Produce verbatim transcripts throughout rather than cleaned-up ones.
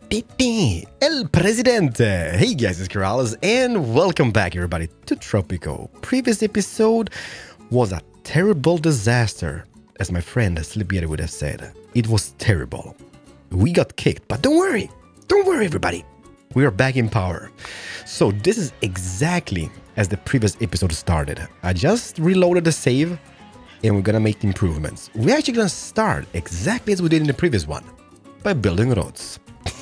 El Presidente! Hey guys, it's Kiralis and welcome back everybody to Tropico. Previous episode was a terrible disaster, as my friend Sleepyhead would have said. It was terrible. We got kicked, but don't worry, don't worry everybody. We are back in power. So this is exactly as the previous episode started. I just reloaded the save and we're gonna make improvements. We're actually gonna start exactly as we did in the previous one, by building roads.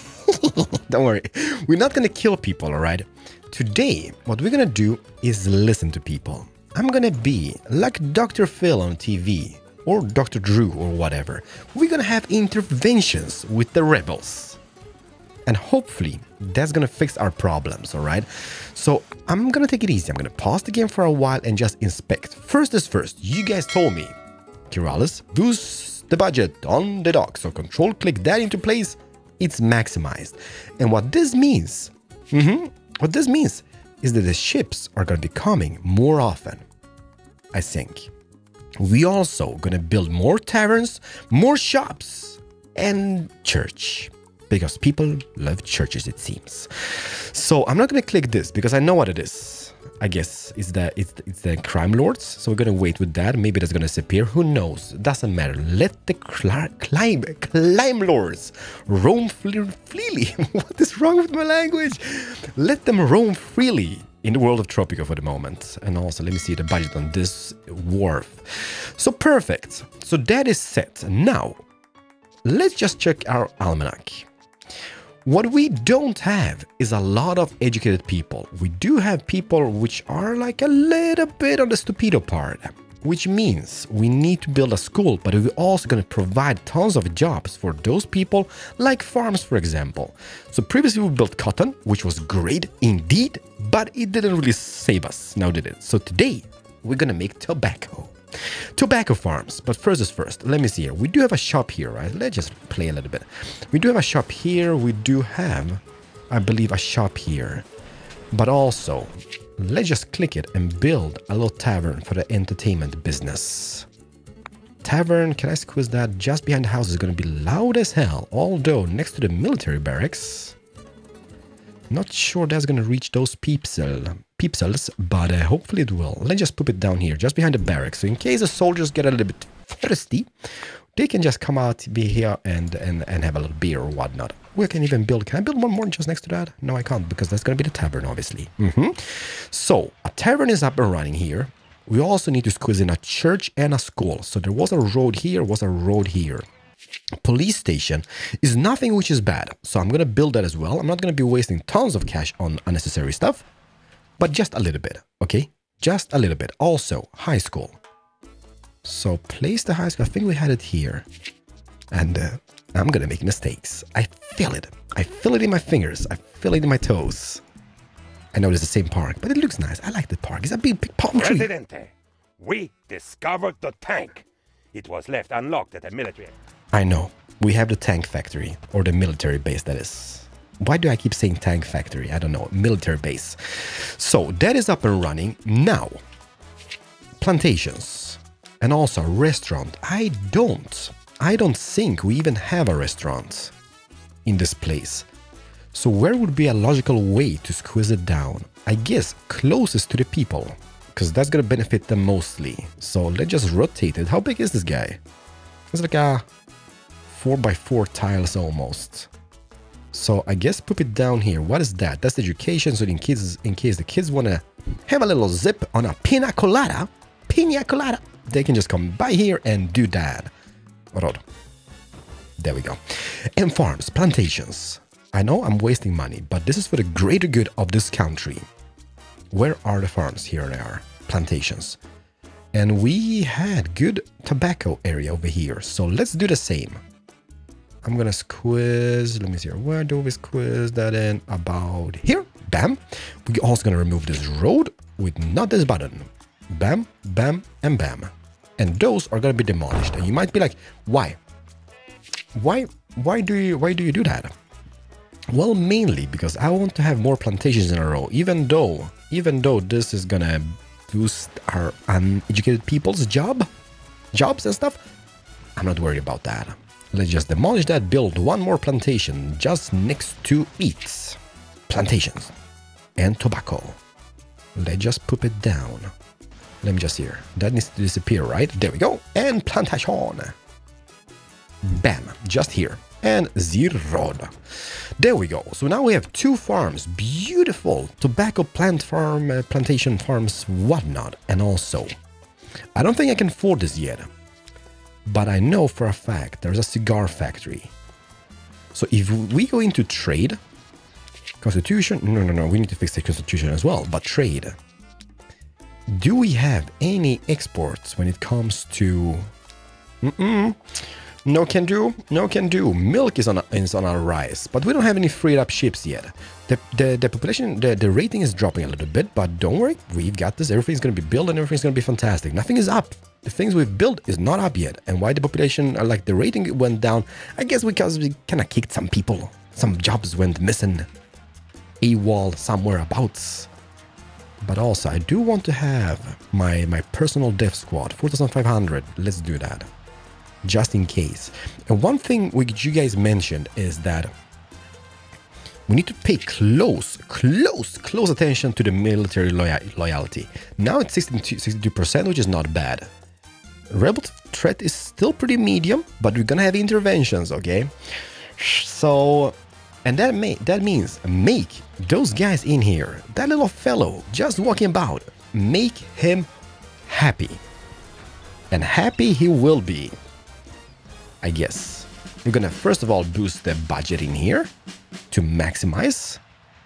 Don't worry, we're not gonna kill people, alright? Today, what we're gonna do is listen to people. I'm gonna be like Doctor Phil on T V, or Doctor Drew, or whatever. We're gonna have interventions with the rebels. And hopefully, that's gonna fix our problems, alright? So, I'm gonna take it easy. I'm gonna pause the game for a while and just inspect. First is first, you guys told me, Kiralis, boost the budget on the dock. So, control click that into place. It's maximized. And what this means, mm-hmm, what this means is that the ships are going to be coming more often, I think. We also going to build more taverns, more shops, and church. Because people love churches, it seems. So I'm not going to click this because I know what it is. I guess it's the, it's, it's the crime lords. So we're going to wait with that. Maybe that's going to disappear. Who knows? Doesn't matter. Let the climb, climb lords roam freely. What is wrong with my language? Let them roam freely in the world of Tropico for the moment. And also, let me see the budget on this wharf. So perfect. So that is set. Now, let's just check our almanac. What we don't have is a lot of educated people. We do have people which are like a little bit on the stupido part, which means we need to build a school, but we're also going to provide tons of jobs for those people, like farms, for example. So previously we built cotton, which was great indeed, but it didn't really save us, now did it? So today we're going to make tobacco. Tobacco farms, but first is first. Let me see here. We do have a shop here, right? Let's just play a little bit. We do have a shop here. We do have, I believe, a shop here. But also, let's just click it and build a little tavern for the entertainment business. Tavern, can I squeeze that? Just behind the house is going to be loud as hell. Although, next to the military barracks, not sure that's going to reach those peepsel, peepsels, but uh, hopefully it will. Let's just put it down here, just behind the barracks. So in case the soldiers get a little bit thirsty, they can just come out, be here, and, and, and have a little beer or whatnot. We can even build, can I build one more just next to that? No, I can't, because that's going to be the tavern, obviously. Mm-hmm. So, a tavern is up and running here. We also need to squeeze in a church and a school. So there was a road here, was a road here. Police station is nothing which is bad, so I'm going to build that as well. I'm not going to be wasting tons of cash on unnecessary stuff, but just a little bit, okay? Just a little bit. Also, high school. So place the high school. I think we had it here. And uh, I'm going to make mistakes. I feel it. I feel it in my fingers. I feel it in my toes. I know it's the same park, but it looks nice. I like the park. It's a big, big palm tree. Presidente, we discovered the tank. It was left unlocked at the military. I know. We have the tank factory, or the military base, that is. Why do I keep saying tank factory? I don't know. Military base. So, that is up and running. Now, plantations. And also a restaurant. I don't. I don't think we even have a restaurant in this place. So, where would be a logical way to squeeze it down? I guess closest to the people, because that's going to benefit them mostly. So, let's just rotate it. How big is this guy? It's like a four by four tiles almost. So I guess put it down here. What is that? That's education. So in case, in case the kids want to have a little zip on a pina colada, pina colada, they can just come by here and do that. Road. There we go. And farms, plantations. I know I'm wasting money, but this is for the greater good of this country. Where are the farms? Here they are. Plantations. And we had good tobacco area over here. So let's do the same. I'm gonna squeeze, let me see here. Where do we squeeze that in? About here. Bam. We're also gonna remove this road with not this button. Bam, bam, and bam. And those are gonna be demolished. And you might be like, why? Why why do you why do you do that? Well, mainly because I want to have more plantations in a row, even though even though this is gonna boost our uneducated people's job jobs and stuff. I'm not worried about that. Let's just demolish that, build one more plantation just next to it. Plantations and tobacco. Let's just put it down. Let me just here. That needs to disappear, right? There we go. And plantation. Bam. Just here. And zero. There we go. So now we have two farms. Beautiful. Tobacco plant farm, uh, plantation farms, whatnot. And also, I don't think I can afford this yet. But I know for a fact there's a cigar factory. So if we go into trade, constitution, no, no, no, we need to fix the constitution as well, but trade. Do we have any exports when it comes to... Mm-mm. No can do, no can do. Milk is on, a, is on our rise, but we don't have any freed up ships yet. The, the, the population, the, the rating is dropping a little bit, but don't worry, we've got this. Everything's going to be built and everything's going to be fantastic. Nothing is up. The things we've built is not up yet. And why the population, like the rating went down? I guess because we kind of kicked some people. Some jobs went missing. AWOL somewhere abouts. But also, I do want to have my, my personal dev squad, four thousand five hundred. Let's do that. Just in case. And one thing which you guys mentioned is that we need to pay close, close, close attention to the military loya loyalty. Now it's sixty-two percent, which is not bad. Rebel threat is still pretty medium, but we're gonna have interventions, okay? So, and that may that means make those guys in here, that little fellow just walking about, make him happy. And happy he will be, I guess. We're gonna first of all boost the budget in here to maximize.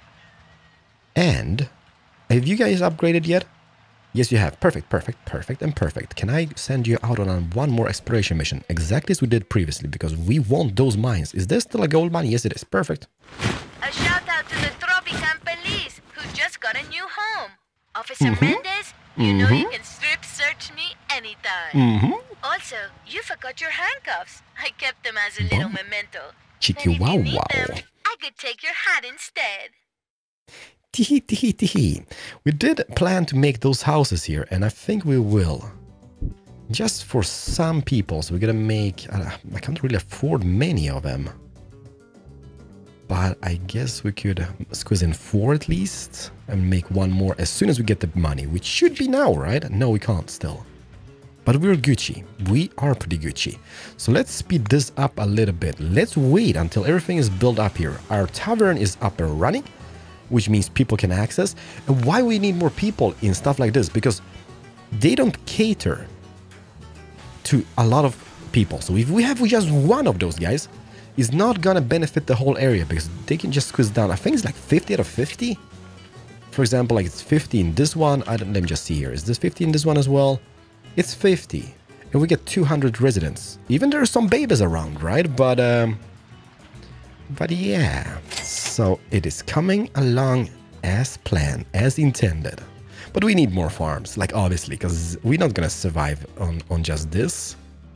And have you guys upgraded yet? Yes, you have. Perfect, perfect, perfect, and perfect. Can I send you out on a one more exploration mission? Exactly as we did previously, because we want those mines. Is there still a gold mine? Yes, it is. Perfect. A shout out to the Tropican police who just got a new home. Officer Mm-hmm. Mendez, you Mm-hmm. know you can strip search me anytime. Mm-hmm. Also, you forgot your handcuffs. I kept them as a little Wow. memento. Cheeky And if wow you need wow. them, I could take your hat instead. Tee tee tee. We did plan to make those houses here, and I think we will. Just for some people, so we're gonna make... Uh, I can't really afford many of them. But I guess we could squeeze in four at least, and make one more as soon as we get the money, which should be now, right? No, we can't still. But we're Gucci. We are pretty Gucci. So let's speed this up a little bit. Let's wait until everything is built up here. Our tavern is up and running, which means people can access. And why we need more people in stuff like this? Because they don't cater to a lot of people. So if we have just one of those guys, it's not gonna benefit the whole area because they can just squeeze down. I think it's like fifty out of fifty. For example, like it's fifty in this one. I don't, let me just see here. Is this fifty in this one as well? It's fifty. And we get two hundred residents. Even there are some babies around, right? But, um... But yeah. So it is coming along as planned, as intended. But we need more farms, like obviously, because we're not gonna survive on, on just this.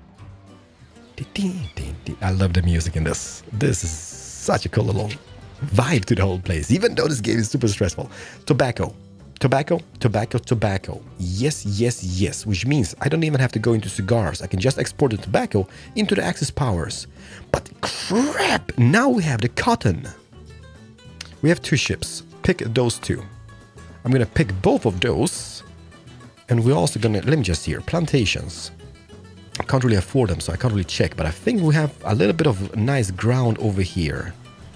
I love the music in this. This is such a cool little vibe to the whole place, even though this game is super stressful. Tobacco. Tobacco, tobacco, tobacco. Yes, yes, yes. Which means I don't even have to go into cigars. I can just export the tobacco into the Axis powers. But crap! Now we have the cotton. We have two ships. Pick those two. I'm gonna pick both of those. And we're also gonna... Let me just see here. Plantations. I can't really afford them, so I can't really check. But I think we have a little bit of nice ground over here.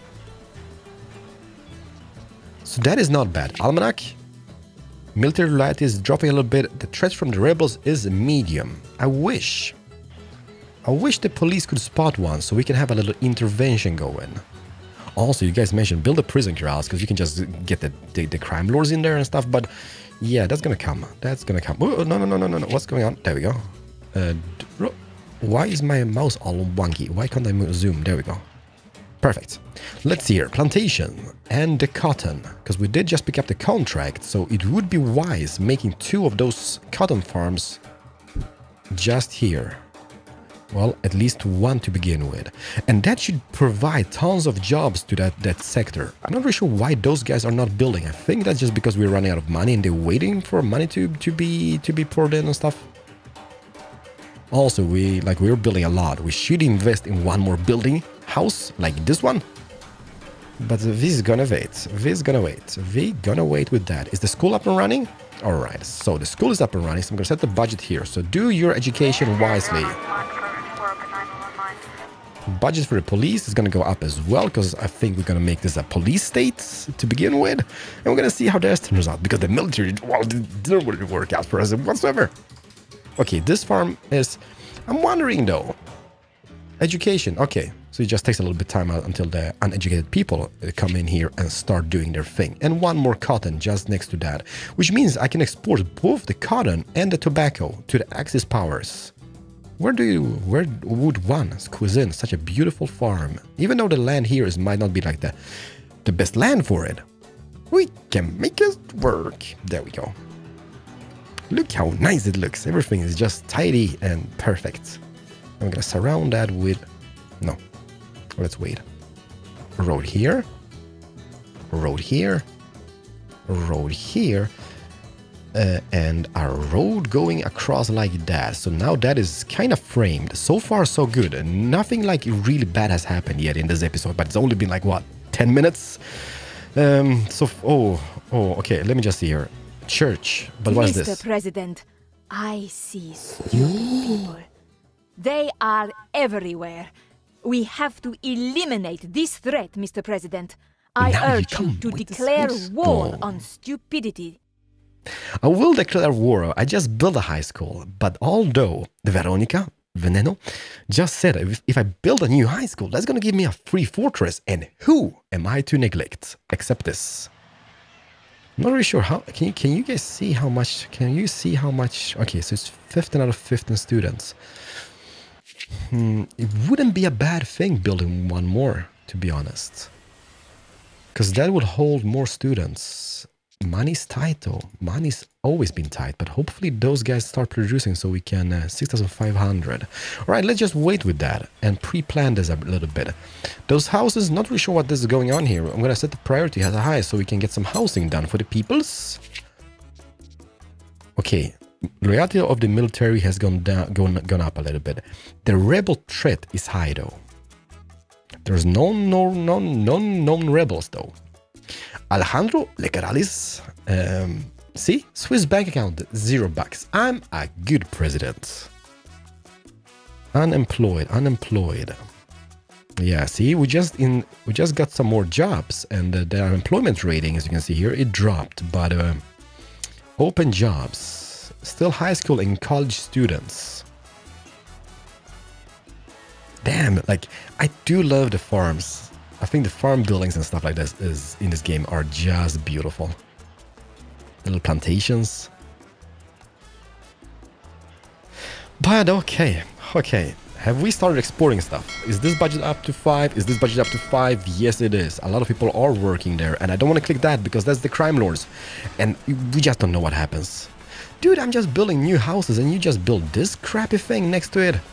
So that is not bad. Almanac. Military loyalty is dropping a little bit. The threat from the rebels is medium. I wish. I wish the police could spot one so we can have a little intervention going. Also, you guys mentioned build a prison, Kiralis, because you can just get the, the, the crime lords in there and stuff. But yeah, that's gonna come. That's gonna come. Oh, no, no, no, no, no, no. What's going on? There we go. Uh, why is my mouse all wonky? Why can't I move, zoom? There we go. Perfect. Let's see here. Plantation and the cotton. Because we did just pick up the contract, so it would be wise making two of those cotton farms just here. Well, at least one to begin with. And that should provide tons of jobs to that, that sector. I'm not really sure why those guys are not building. I think that's just because we're running out of money and they're waiting for money to, to be to be poured in and stuff. Also, we like we're building a lot. We should invest in one more building house like this one. But this is gonna wait. This is gonna wait. We gonna wait with that. Is the school up and running? All right. So the school is up and running. So I'm gonna set the budget here. So do your education wisely. Budget for the police is gonna go up as well because I think we're gonna make this a police state to begin with, and we're gonna see how this turns out because the military, well, didn't really work out for us whatsoever. Okay, this farm is. I'm wondering though. Education. Okay, so it just takes a little bit of time out until the uneducated people come in here and start doing their thing. And one more cotton just next to that, which means I can export both the cotton and the tobacco to the Axis powers. Where do you, where would one squeeze in such a beautiful farm? Even though the land here is might not be like the, the best land for it, we can make it work. There we go. Look how nice it looks. Everything is just tidy and perfect. I'm gonna surround that with, no, let's wait. Road here, road here, road here. Uh, and a road going across like that. So now that is kind of framed. So far so good. Nothing like really bad has happened yet in this episode, but it's only been like what, ten minutes? Um so oh oh okay, let me just see here. Church, but what is this? Mister President, I see stupid people. They are everywhere. We have to eliminate this threat, Mister President. I Now you urge you come to with the declare same war stone. on stupidity. I will declare war. I just built a high school, but although the Veronica Veneno just said if, if I build a new high school, that's gonna give me a free fortress, and who am I to neglect except this? I'm not really sure how. Can you can you guys see how much? Can you see how much? Okay, so it's fifteen out of fifteen students. Hmm, it wouldn't be a bad thing building one more, to be honest, because that would hold more students. Money's tight though. Money's always been tight, but hopefully those guys start producing so we can uh, six thousand five hundred. All right, let's just wait with that and pre-plan this a little bit. Those houses, not really sure what this is going on here. I'm gonna set the priority as high so we can get some housing done for the peoples. Okay, loyalty of the military has gone down, gone, gone up a little bit. The rebel threat is high though. There's no no no no known rebels though. Alejandro Lecaralis, um, see, Swiss bank account, zero bucks. I'm a good president. Unemployed, unemployed. Yeah, see, we just in we just got some more jobs, and uh, the unemployment rating, as you can see here, it dropped. But uh, open jobs, still high school and college students. Damn, like I do love the farms. I think the farm buildings and stuff like this is in this game are just beautiful. Little plantations. But okay, okay. Have we started exporting stuff? Is this budget up to five? Is this budget up to five? Yes, it is. A lot of people are working there, and I don't want to click that because that's the crime lords, and we just don't know what happens. Dude, I'm just building new houses, and you just build this crappy thing next to it.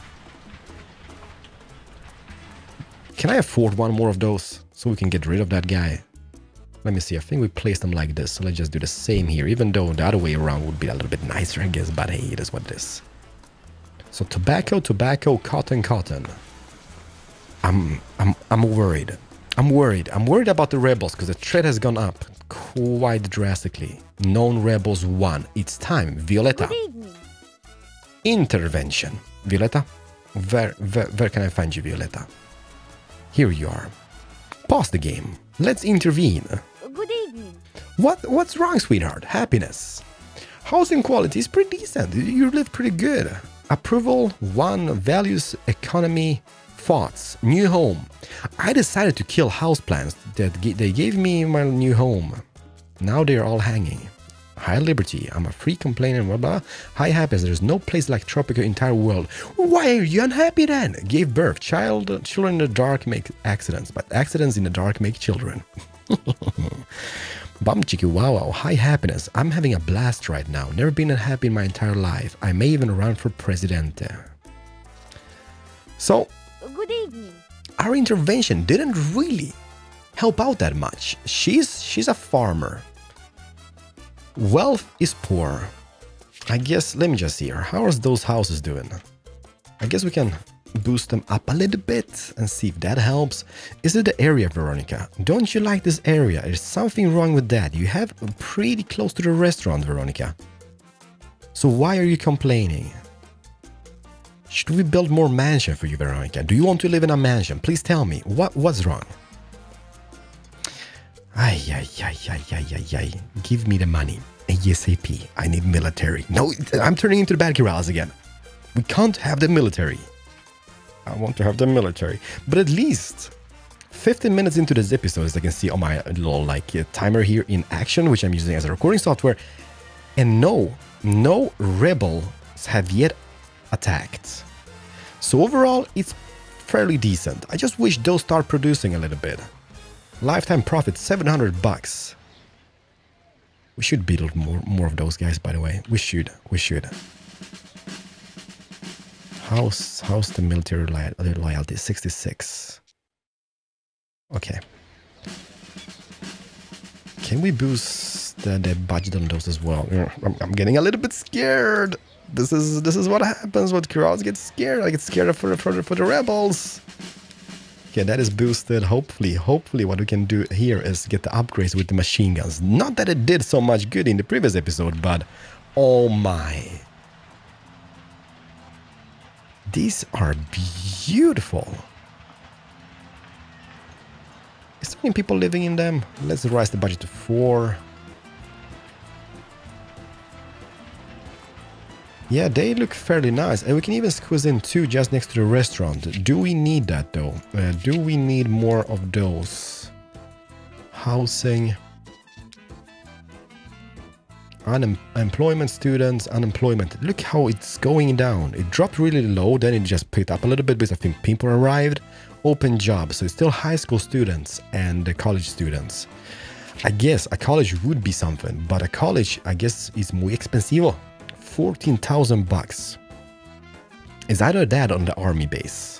Can I afford one more of those so we can get rid of that guy? Let me see. I think we placed them like this. So let's just do the same here, even though the other way around would be a little bit nicer, I guess. But hey, it is what it is. So tobacco, tobacco, cotton, cotton. I'm, I'm, I'm worried. I'm worried. I'm worried about the rebels because the threat has gone up quite drastically. Known rebels one. It's time. Violetta. Good evening. Intervention. Violetta, where, where, where can I find you, Violetta? Here you are. Pause the game. Let's intervene. Good evening. What What's wrong, sweetheart? Happiness. Housing quality is pretty decent. You live pretty good. Approval, one, values, economy, thoughts, new home. I decided to kill houseplants that they gave me my new home. Now they're all hanging. High liberty. I'm a free complainer, blah blah. High happiness. There's no place like Tropico in the entire world. Why are you unhappy then? Gave birth. Child, children in the dark make accidents, but accidents in the dark make children. Bum chiki wow wow. High happiness. I'm having a blast right now. Never been happy in my entire life. I may even run for presidente. So, Good evening. our intervention didn't really help out that much. She's she's a farmer. Wealth is poor. I guess, let me just see here. How are those houses doing? I guess we can boost them up a little bit and see if that helps. Is it the area, Veronica? Don't you like this area? There's something wrong with that. You have pretty close to the restaurant, Veronica. So why are you complaining? Should we build more mansion for you, Veronica? Do you want to live in a mansion? Please tell me. What What's wrong? Ay, ay, ay, ay, ay, ay, ay. Give me the money. ASAP. I need military. No, I'm turning into the bad Kiralis again. We can't have the military. I want to have the military. But at least fifteen minutes into this episode, as I can see on my little like uh, timer here in action, which I'm using as a recording software. And no, no rebels have yet attacked. So overall, it's fairly decent. I just wish those start producing a little bit. Lifetime profit, seven hundred bucks. We should build more, more of those guys, by the way. We should, we should. How's, how's the military loyalty? sixty-six. Okay. Can we boost the, the budget on those as well? I'm, I'm getting a little bit scared. This is this is what happens when Kiralis get scared. I get scared for, for, for the rebels. Okay, that is boosted. Hopefully, hopefully what we can do here is get the upgrades with the machine guns. Not that it did so much good in the previous episode, but oh my. These are beautiful. Is there any people living in them? Let's raise the budget to four. Yeah, they look fairly nice. And we can even squeeze in two just next to the restaurant. Do we need that though? Uh, do we need more of those? Housing. Unemployment students, unemployment. Look how it's going down. It dropped really low, then it just picked up a little bit because I think people arrived. Open jobs, so it's still high school students and the college students. I guess a college would be something, but a college, I guess, is muy expensivo. fourteen thousand bucks. Is either that on the army base?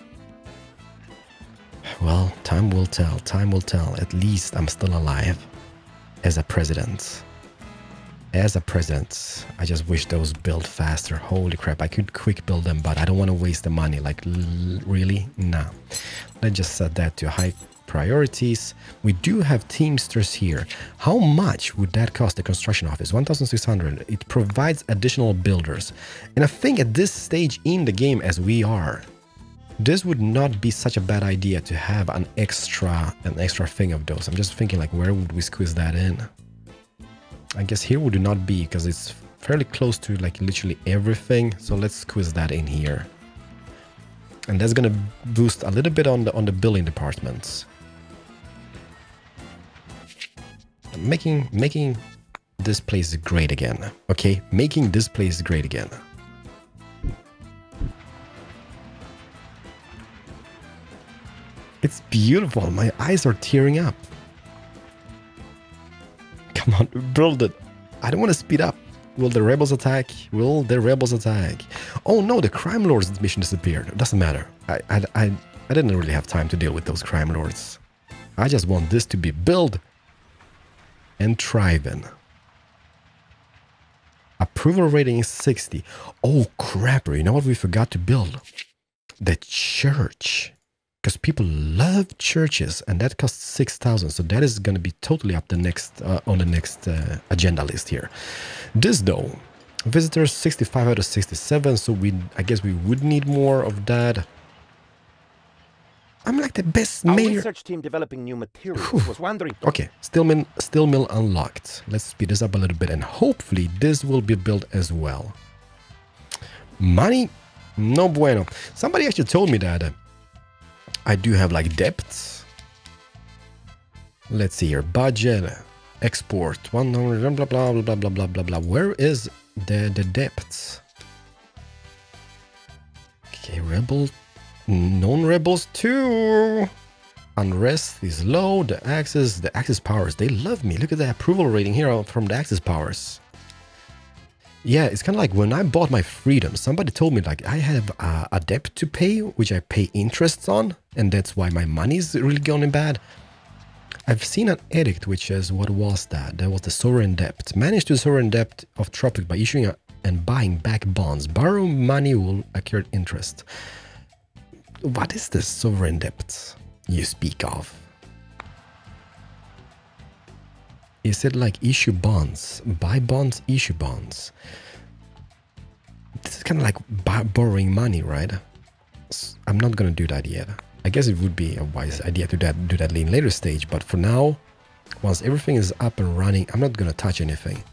Well, time will tell, time will tell. At least I'm still alive as a president. As a president, I just wish those build faster. Holy crap, I could quick build them, but I don't want to waste the money. Like, really? Nah. Let's just set that to high priorities. We do have Teamsters here. How much would that cost the construction office? one thousand six hundred. It provides additional builders. And I think at this stage in the game as we are, this would not be such a bad idea to have an extra, an extra thing of those. I'm just thinking like, where would we squeeze that in? I guess here would not be because it's fairly close to like literally everything. So let's squeeze that in here. And that's gonna boost a little bit on the on the building departments. Making making this place great again. Okay, making this place great again. It's beautiful. My eyes are tearing up. Come on, build it. I don't want to speed up. Will the rebels attack? Will the rebels attack? Oh no, the crime lords mission disappeared. It doesn't matter. I, I, I, I didn't really have time to deal with those crime lords. I just want this to be built and thriving. Approval rating is sixty. Oh crapper, you know what we forgot to build? The church. Because people love churches, and that costs six thousand. So that is going to be totally up the next uh, on the next uh, agenda list here. This though, visitors sixty-five out of sixty-seven. So we, I guess we would need more of that. I'm like the best Our mayor. research team developing new materials was wondering. Okay, steel mill, steel mill unlocked. Let's speed this up a little bit, and hopefully this will be built as well. Money, no bueno. Somebody actually told me that. Uh, I do have like debts. Let's see here. Budget, export, one hundred, blah, blah, blah, blah, blah, blah, blah, blah. Where is the, the debts? Okay, rebel, non-rebels too. Unrest is low. The Axis, the Axis powers, they love me. Look at the approval rating here from the Axis powers. Yeah, it's kind of like when I bought my freedom, somebody told me like I have uh, a debt to pay, which I pay interests on, and that's why my money is really going bad. I've seen an edict which is, what was that? That was the sovereign debt. Manage the sovereign debt of Tropic by issuing a and buying back bonds. Borrow money will accrue interest. What is this sovereign debt you speak of? Is it like issue bonds? Buy bonds, issue bonds. This is kind of like borrowing money, right? I'm not going to do that yet. I guess it would be a wise idea to that, do that in later stage, but for now, once everything is up and running, I'm not going to touch anything.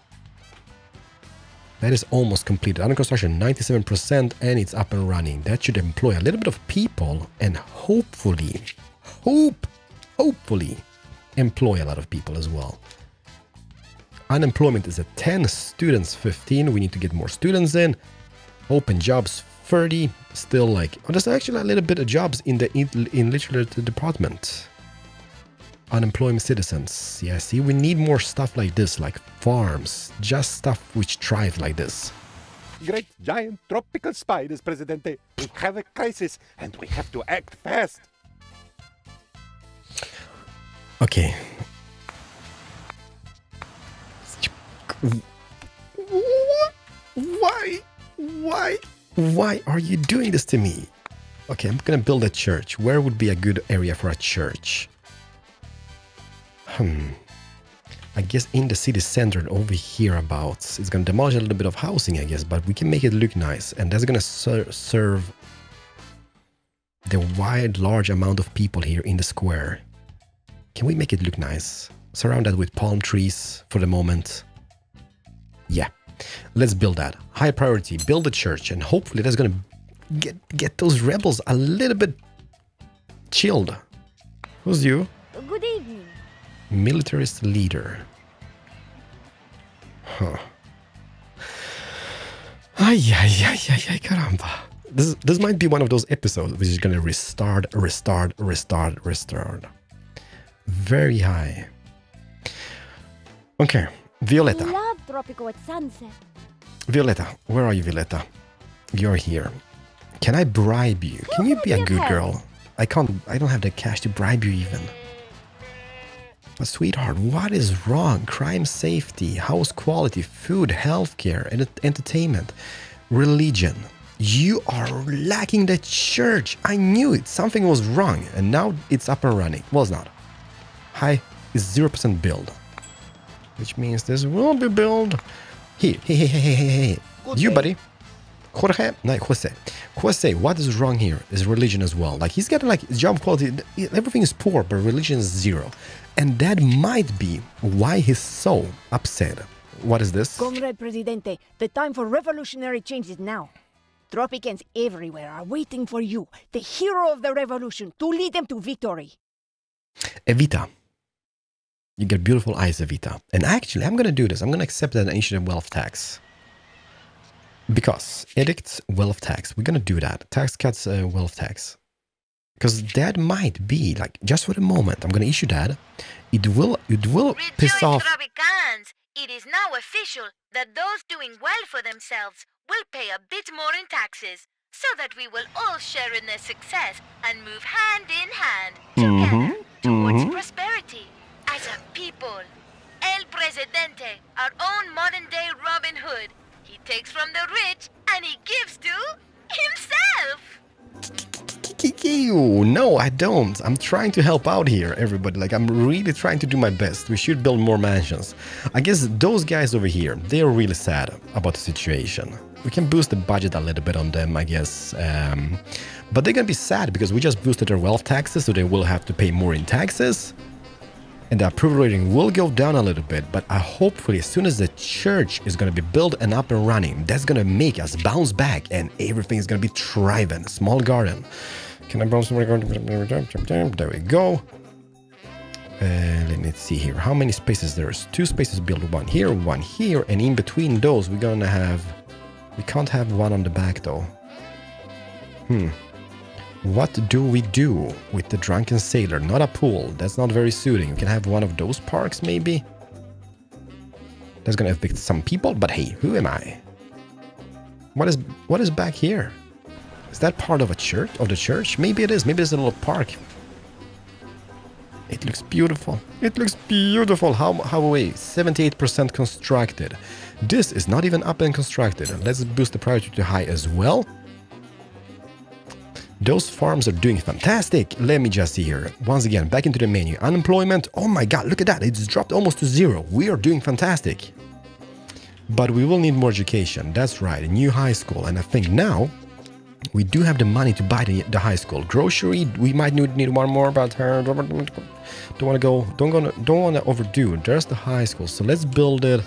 That is almost completed. Under construction, ninety-seven percent, and it's up and running. That should employ a little bit of people and hopefully, hope, hopefully, employ a lot of people as well. Unemployment is at ten, students fifteen. We need to get more students in. Open jobs thirty. Still like, oh, there's actually a little bit of jobs in the in, in literature department. Unemployed citizens. Yeah, see, we need more stuff like this, like farms, just stuff which thrive like this. Great giant tropical spiders, Presidente. We have a crisis and we have to act fast. Okay. Why? Why? Why are you doing this to me? Okay, I'm gonna build a church. Where would be a good area for a church? Hmm. I guess in the city center over hereabouts. It's gonna demolish a little bit of housing, I guess, but we can make it look nice. And that's gonna ser serve the wide, large amount of people here in the square. Can we make it look nice? Surround that with palm trees for the moment. Yeah, let's build that. High priority, build a church, and hopefully that's gonna get get those rebels a little bit chilled. Who's you? Good evening. Militarist leader. Huh. Ay, ay, ay, ay, ay, caramba. This, this might be one of those episodes which is gonna restart, restart, restart, restart. Very high. Okay, Violetta. Love Tropico at sunset. Violetta, where are you, Violetta? You're here. Can I bribe you? Can you be a good girl? I can't, I don't have the cash to bribe you even. But sweetheart, what is wrong? Crime safety, house quality, food, healthcare, and entertainment, religion. You are lacking the church. I knew it. Something was wrong. And now it's up and running. Well, it's not. High is zero percent build. Which means this will be built. Here, hey, hey, hey, hey, hey, hey. You, buddy. Jorge, no, Jose. Jose, what is wrong here is religion as well. Like, he's getting, like, job quality. Everything is poor, but religion is zero. And that might be why he's so upset. What is this? Comrade Presidente, the time for revolutionary change is now. Tropicans everywhere are waiting for you, the hero of the revolution, to lead them to victory. Evita. You get beautiful eyes, Evita. And actually, I'm going to do this. I'm going to accept that initiative wealth tax. Because edicts wealth tax. We're going to do that. Tax cuts uh, wealth tax. Because that might be, like, just for the moment, I'm going to issue that. It will, it will piss Rejoice, off. Tropicans! It is now official that those doing well for themselves will pay a bit more in taxes, so that we will all share in their success and move hand in hand together Mm-hmm, towards mm-hmm. prosperity as a people. El Presidente, our own modern-day Robin Hood. He takes from the rich and he gives to himself. No, I don't. I'm trying to help out here, everybody. Like, I'm really trying to do my best. We should build more mansions. I guess those guys over here, they're really sad about the situation. We can boost the budget a little bit on them, I guess. Um, but they're gonna be sad because we just boosted their wealth taxes, so they will have to pay more in taxes. And the approval rating will go down a little bit, but I hopefully as soon as the church is going to be built and up and running, that's going to make us bounce back and everything is going to be thriving. Small garden. Can I bounce? There we go. Uh, let me see here. How many spaces there's? Two spaces built, one here, one here, and in between those we're going to have... We can't have one on the back though. Hmm. What do we do with the drunken sailor? Not a pool. That's not very suiting. We can have one of those parks, maybe. That's gonna evict some people, but hey, who am I? What is what is back here? Is that part of a church? Of the church? Maybe it is. Maybe it's a little park. It looks beautiful. It looks beautiful. How, how away? seventy-eight percent constructed. This is not even up and constructed. Let's boost the priority to high as well. Those farms are doing fantastic. Let me just see here. Once again, back into the menu. Unemployment. Oh my god, look at that. It's dropped almost to zero. We are doing fantastic. But we will need more education. That's right. A new high school. And I think now we do have the money to buy the, the high school. Grocery, we might need, need one more, but uh, don't, don't want to go, don't gonna, don't want to overdo. There's the high school. So let's build it.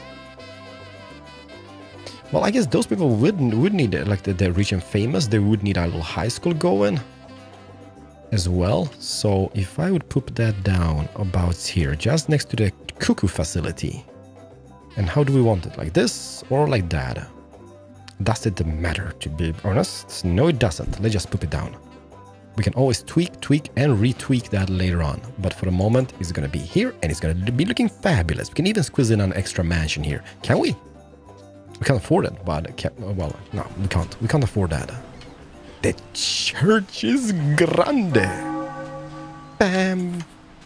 Well, I guess those people would would need like the, the rich and famous. They would need a little high school going as well. So if I would put that down about here, just next to the cuckoo facility. And how do we want it? Like this or like that? Does it matter, to be honest? No, it doesn't. Let's just put it down. We can always tweak, tweak, and retweak that later on. But for the moment, it's going to be here and it's going to be looking fabulous. We can even squeeze in an extra mansion here. Can we? We can't afford it, but can, well, no, we can't. We can't afford that. The church is grande. Bam.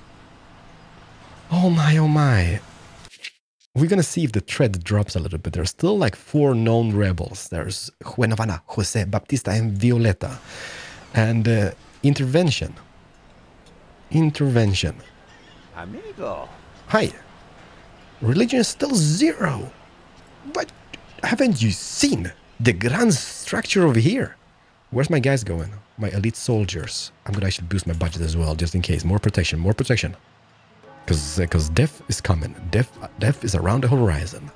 Oh my, oh my. We're gonna see if the thread drops a little bit. There's still like four known rebels. There's Juanovana, Jose, Baptista, and Violeta. And uh, intervention. Intervention. Amigo. Hi. Religion is still zero. But haven't you seen the grand structure over here? Where's my guys going? My elite soldiers. I'm gonna actually boost my budget as well, just in case. More protection, more protection. Because because death is coming. Death, death is around the horizon.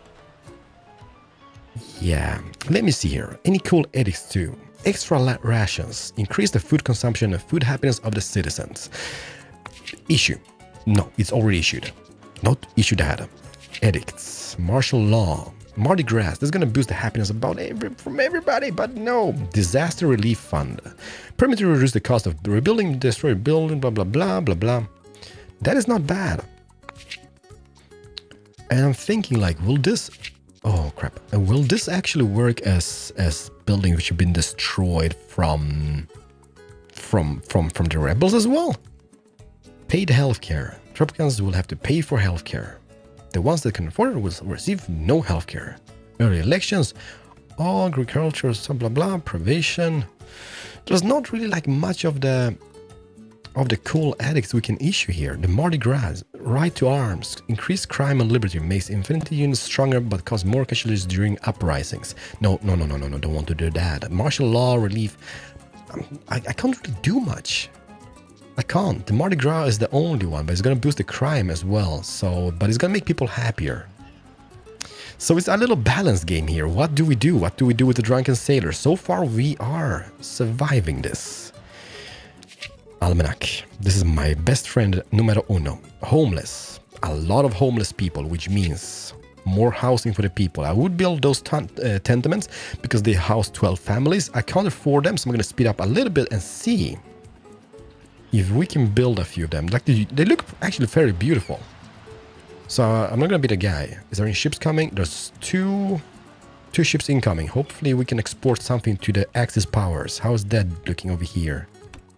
Yeah. Let me see here. Any cool edicts too? Extra rations. Increase the food consumption and food happiness of the citizens. Issue. No, it's already issued. Not issue that. Edicts. Martial law. Mardi Gras. This is going to boost the happiness about every, from everybody, but no. Disaster relief fund. Permit to reduce the cost of rebuilding, destroy building, blah, blah, blah, blah, blah. That is not bad. And I'm thinking like, will this... Oh, crap. Will this actually work as as buildings which have been destroyed from... From, from, from the rebels as well? Paid healthcare. Tropicans will have to pay for healthcare. The ones that can afford it will receive no healthcare. Early elections, all agriculture, blah blah, provision. There's not really like much of the of the cool edicts we can issue here. The Mardi Gras, right to arms, increased crime and liberty, makes infinity units stronger but cause more casualties during uprisings. No, no, no, no, no, no, don't want to do that. Martial law relief. Um, I, I can't really do much. I can't. The Mardi Gras is the only one, but it's going to boost the crime as well. So, but it's going to make people happier. So it's a little balanced game here. What do we do? What do we do with the drunken sailor? So far, we are surviving this. Almanac. This is my best friend, numero uno. Homeless. A lot of homeless people, which means more housing for the people. I would build those uh, tenements because they house twelve families. I can't afford them, so I'm going to speed up a little bit and see if we can build a few of them. Like they, they look actually very beautiful. So uh, I'm not gonna be the guy. Is there any ships coming? There's two two ships incoming. Hopefully we can export something to the Axis powers. How's that looking over here?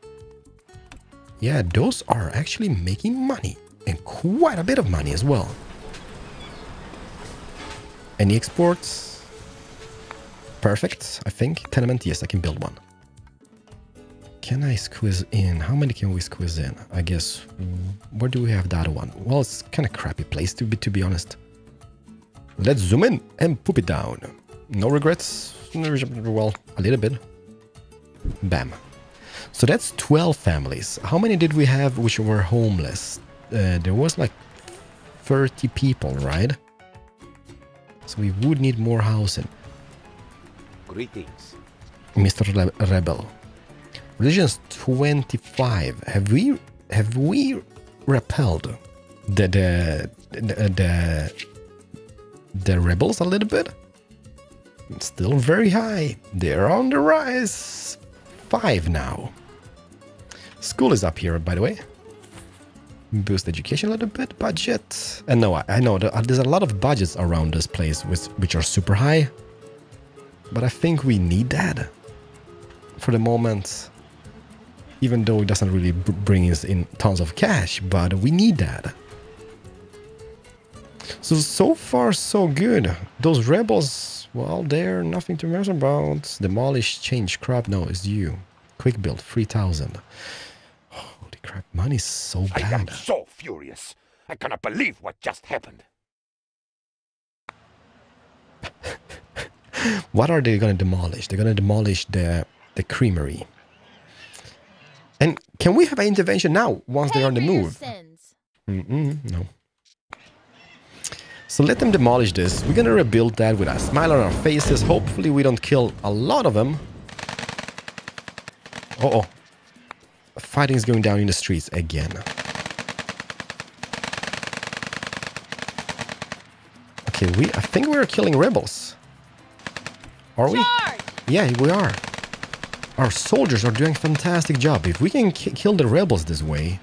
Yeah, those are actually making money, and quite a bit of money as well. Any exports? Perfect, I think. Tenement, yes, I can build one. Can I squeeze in? How many can we squeeze in? I guess, where do we have that one? Well, it's kind of crappy place to be, to be honest. Let's zoom in and poop it down. No regrets? Well, a little bit. Bam. So that's twelve families. How many did we have which were homeless? Uh, there was like thirty people, right? So we would need more housing. Greetings. Mister Le Rebel. Religion's twenty-five. Have we have we repelled the the the the, the rebels a little bit? It's still very high. They're on the rise. Five now. School is up here, by the way. Boost education a little bit. Budget. And no, I, I know there's a lot of budgets around this place which which are super high. But I think we need that for the moment. Even though it doesn't really bring us in tons of cash, but we need that. So, so far so good. Those rebels, well, they're nothing to mess about. Demolish, change, crop, no, it's you. Quick build, three thousand. Holy crap, money's so bad. I am so furious. I cannot believe what just happened. What are they going to demolish? They're going to demolish the, the creamery. And can we have an intervention now, once they're on the move? Mm-mm, no. So let them demolish this. We're gonna rebuild that with a smile on our faces. Hopefully we don't kill a lot of them. Uh-oh. Fighting is going down in the streets again. Okay, we I think we're killing rebels. Are we? Yeah, we are. Our soldiers are doing a fantastic job. If we can ki kill the rebels this way...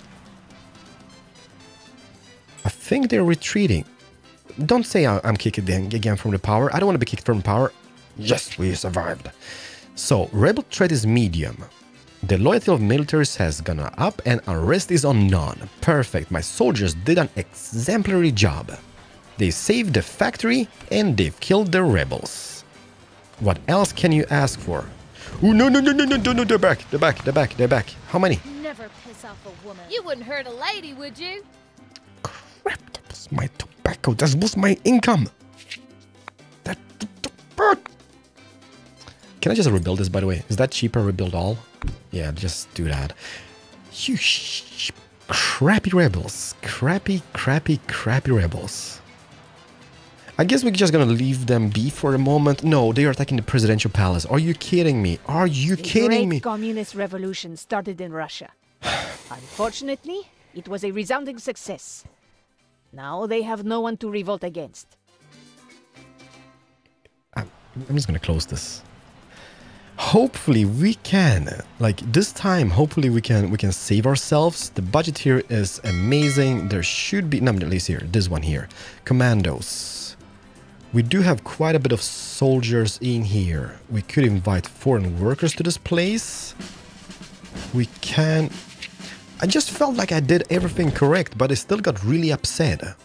I think they're retreating. Don't say I'm kicked again from the power. I don't want to be kicked from power. Yes, we survived. So, rebel threat is medium. The loyalty of militaries has gone up and arrest is on none. Perfect. My soldiers did an exemplary job. They saved the factory and they've killed the rebels. What else can you ask for? Oh, no, no, no, no, no, no, no, they're back, they're back, they're back, they're back. How many? Never piss off a woman. You wouldn't hurt a lady, would you? Crap, that was my tobacco, that was my income. That... Can I just rebuild this, by the way? Is that cheaper, rebuild all? Yeah, just do that. You sh crappy rebels. Crappy, crappy, crappy rebels. I guess we're just gonna leave them be for a moment. No, they are attacking the presidential palace. Are you kidding me? Are you the kidding me? The communist revolution started in Russia. Unfortunately, it was a resounding success. Now they have no one to revolt against. I'm, I'm just gonna close this. Hopefully we can, like this time, hopefully we can we can save ourselves. The budget here is amazing. There should be, no, at least here, this one here. Commandos. We do have quite a bit of soldiers in here. We could invite foreign workers to this place. We can... I just felt like I did everything correct, but I still got really upset.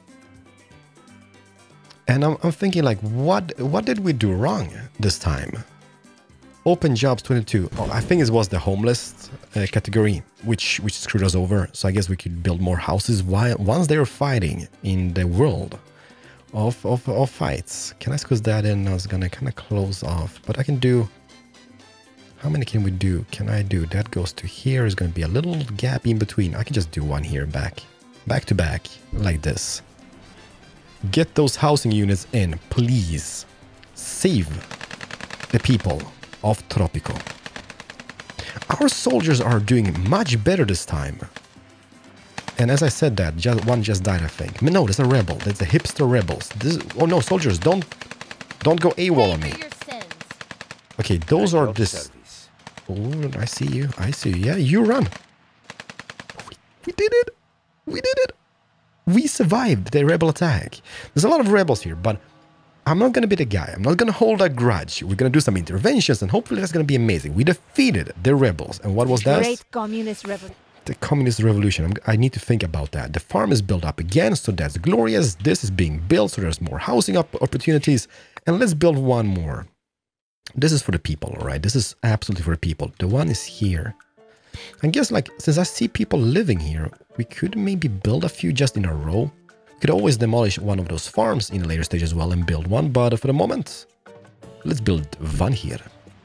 And I'm, I'm thinking like, what, what did we do wrong this time? Open jobs twenty-two. Oh, I think it was the homeless uh, category, which which screwed us over. So I guess we could build more houses while once they're fighting in the world of, of, of fights. Can I squeeze that in? I was gonna kind of close off, but I can do... How many can we do? Can I do? That goes to here. There's gonna be a little gap in between. I can just do one here back. Back to back, like this. Get those housing units in, please. Save the people of Tropico. Our soldiers are doing much better this time. And as I said that, just, one just died, I think. No, that's a rebel. That's the hipster rebels. This, oh no, soldiers, don't don't go AWOL on me. Okay, those are this... Oh, I see you. I see you. Yeah, you run. We, we did it. We did it. We survived the rebel attack. There's a lot of rebels here, but I'm not going to be the guy. I'm not going to hold a grudge. We're going to do some interventions, and hopefully that's going to be amazing. We defeated the rebels. And what was that? Great communist revolution. The communist revolution. I'm, I need to think about that. The farm is built up again, so that's glorious. This is being built, so there's more housing op opportunities. And let's build one more. This is for the people, all right? This is absolutely for the people. The one is here. I guess, like, since I see people living here, we could maybe build a few just in a row. We could always demolish one of those farms in a later stage as well and build one, but for the moment, let's build one here.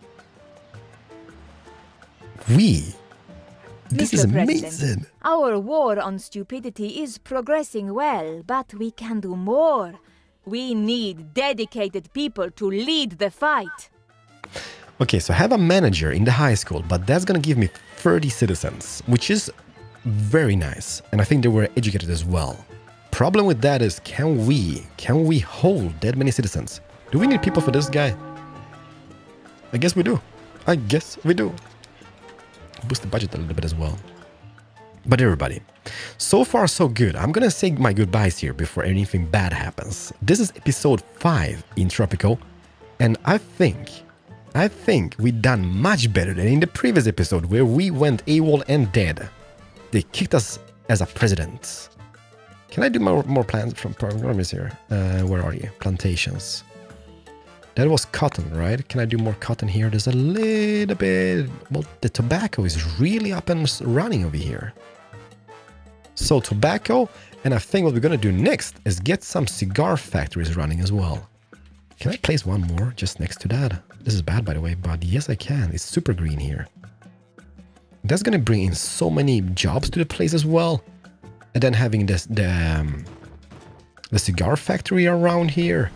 We. This is amazing. Our war on stupidity is progressing well, but we can do more. We need dedicated people to lead the fight. Okay, so I have a manager in the high school, but that's gonna give me thirty citizens, which is very nice. And I think they were educated as well. Problem with that is, can we, can we hold that many citizens? Do we need people for this guy? I guess we do. I guess we do. Boost the budget a little bit as well. But everybody, so far so good. I'm gonna say my goodbyes here before anything bad happens. This is episode five in Tropico, and I think I think we done much better than in the previous episode where we went AWOL and dead. They kicked us as a president. Can I do more, more plans from programs here? Uh, where are you? Plantations. That was cotton, right? Can I do more cotton here? There's a little bit... Well, the tobacco is really up and running over here. So tobacco, and I think what we're gonna do next is get some cigar factories running as well. Can I place one more just next to that? This is bad, by the way, but yes, I can. It's super green here. That's gonna bring in so many jobs to the place as well. And then having this the um, the cigar factory around here.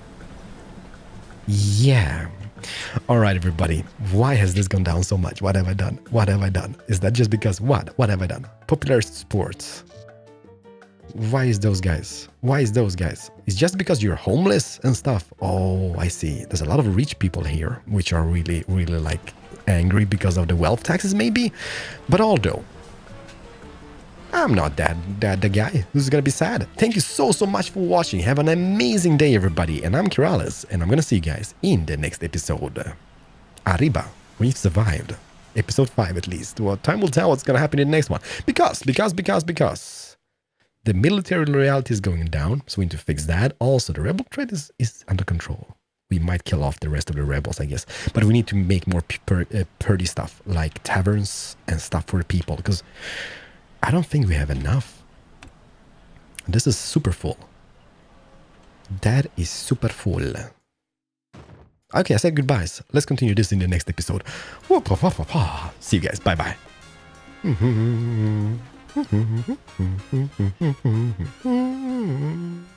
Yeah. All right, everybody. Why has this gone down so much? What have I done? What have I done? Is that just because what? What have I done? Popular sports. Why is those guys? Why is those guys? It's just because you're homeless and stuff. Oh, I see. There's a lot of rich people here, which are really, really like angry because of the wealth taxes maybe. But although, I'm not that, that the guy who's gonna be sad. Thank you so, so much for watching. Have an amazing day, everybody. And I'm Kiralis, and I'm gonna see you guys in the next episode. Arriba. We've survived. Episode five at least. Well, time will tell what's gonna happen in the next one. Because, because, because, because... the military loyalty is going down, so we need to fix that. Also, the rebel threat is, is under control. We might kill off the rest of the rebels, I guess. But we need to make more per, uh, purdy stuff, like taverns and stuff for the people, because I don't think we have enough. This is super full. That is super full. Okay, I said goodbyes. Let's continue this in the next episode. See you guys. Bye-bye. Mm-hmm.